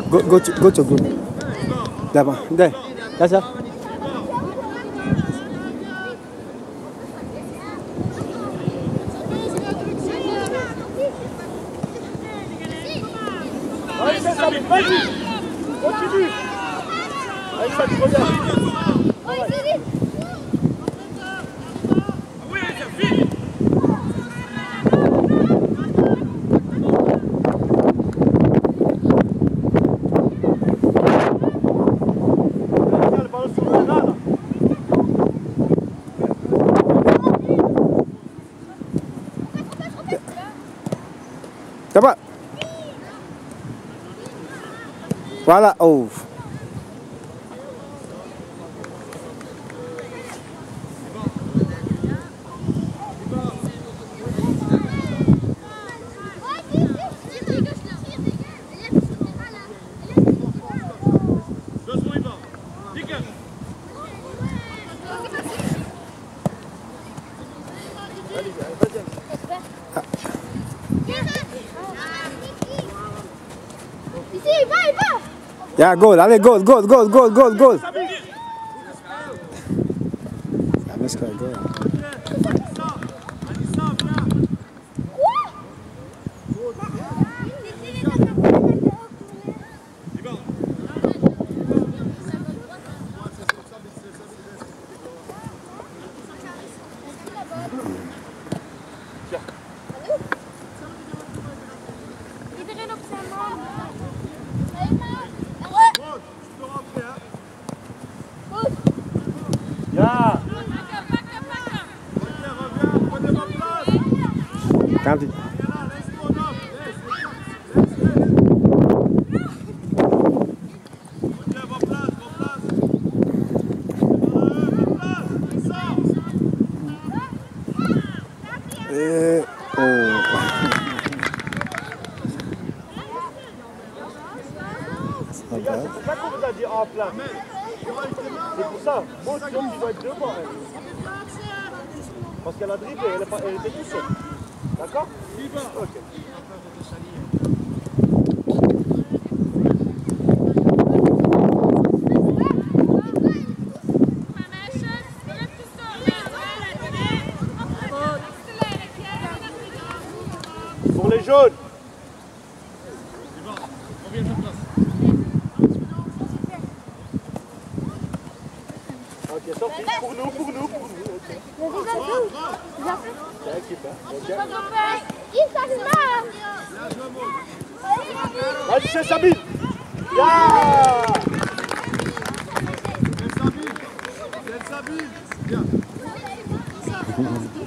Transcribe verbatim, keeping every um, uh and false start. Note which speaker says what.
Speaker 1: Go, go to, go to group. Là-bas. There. That's up.
Speaker 2: Allez, ça, ça, vas-y. Continue. Allez, ça, tu regardes.
Speaker 1: Dapat. Voilà, oh. Yeah, goal, allez, goal, goal, goal, goal, goal, goal. Allez, c'est goal. Cantik. Eh, oh.
Speaker 2: Les gars, c'est pour ça qu'on vous a dit en place. C'est pour ça. Bon, sinon, tu dois être devant. Parce qu'elle a dribblé, elle, elle était toute seule. D'accord? Ok. Pour les jaunes. Ok, sorti. Pour nous, pour nous, pour nous. C'est équipe, hein. Vas-y, c'est Sabine. Yeah. C'est Sabine. C'est Sabine. Bien.